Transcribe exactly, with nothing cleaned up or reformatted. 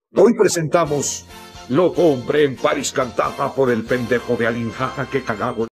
Hoy presentamos Lo compré en París cantaba por el pendejo de Alin, jaja, que cagado.